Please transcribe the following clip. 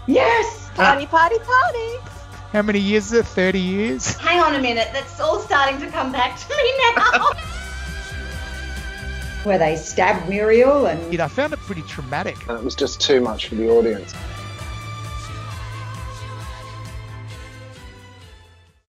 Yes! Party, party, party. How many years is it? 30 years? Hang on a minute, that's all starting to come back to me now. Where they stabbed Muriel and... I found it pretty traumatic. And it was just too much for the audience.